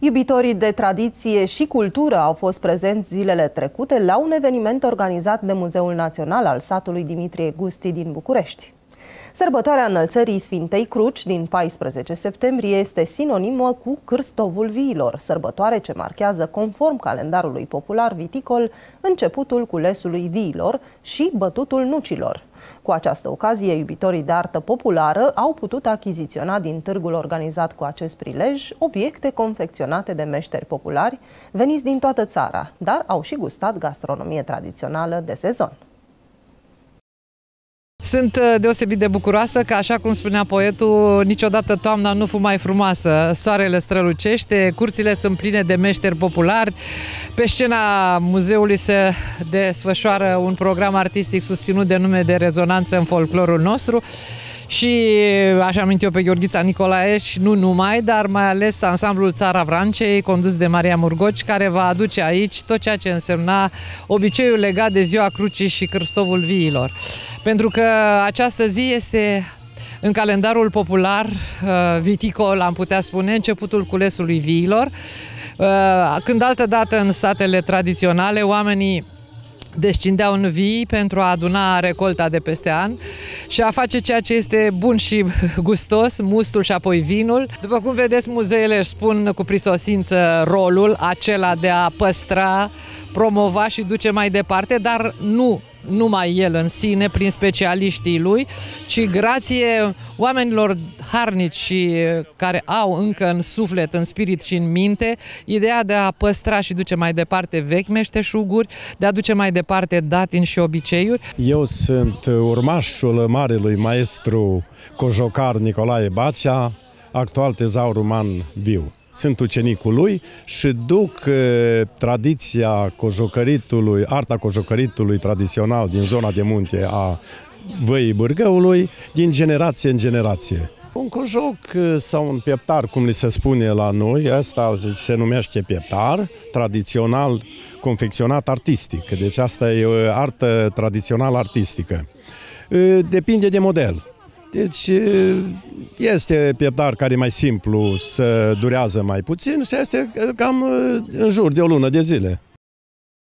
Iubitorii de tradiție și cultură au fost prezenți zilele trecute la un eveniment organizat de Muzeul Național al satului Dimitrie Gusti din București. Sărbătoarea înălțării Sfintei Cruci din 14 septembrie este sinonimă cu Cârstovul Viilor, sărbătoare ce marchează, conform calendarului popular viticol, începutul culesului viilor și bătutul nucilor. Cu această ocazie, iubitorii de artă populară au putut achiziționa din târgul organizat cu acest prilej obiecte confecționate de meșteri populari veniți din toată țara, dar au și gustat gastronomie tradițională de sezon. Sunt deosebit de bucuroasă că, așa cum spunea poetul, niciodată toamna nu fu mai frumoasă. Soarele strălucește, curțile sunt pline de meșteri populari. Pe scena muzeului se desfășoară un program artistic susținut de nume de rezonanță în folclorul nostru. Și aș aminti eu pe Gheorghița Nicolae și nu numai, dar mai ales ansamblul Țara Vrancei, condus de Maria Murgoci, care va aduce aici tot ceea ce însemna obiceiul legat de Ziua Crucii și Cârstovul Viilor. Pentru că această zi este în calendarul popular viticol, am putea spune, începutul culesului viilor, când altădată în satele tradiționale oamenii descindeau în vii pentru a aduna recolta de peste an și a face ceea ce este bun și gustos, mustul și apoi vinul. După cum vedeți, muzeele își spun cu prisosință rolul acela de a păstra, promova și duce mai departe, dar nu numai el în sine, prin specialiștii lui, ci grație oamenilor harnici și care au încă în suflet, în spirit și în minte ideea de a păstra și duce mai departe vechi meșteșuguri, de a duce mai departe datini și obiceiuri. Eu sunt urmașul marelui maestru cojocar Nicolae Bacea, actual tezaur uman viu. Sunt ucenicul lui și duc tradiția cojocăritului, arta cojocăritului tradițional din zona de munte a Văii Bârgăului, din generație în generație. Un cojoc sau un pieptar, cum li se spune la noi, asta se numește pieptar, tradițional confecționat artistic. Deci asta e o artă tradițională artistică. Depinde de model. Deci este pieptar care e mai simplu, să durează mai puțin și este cam în jur de o lună de zile.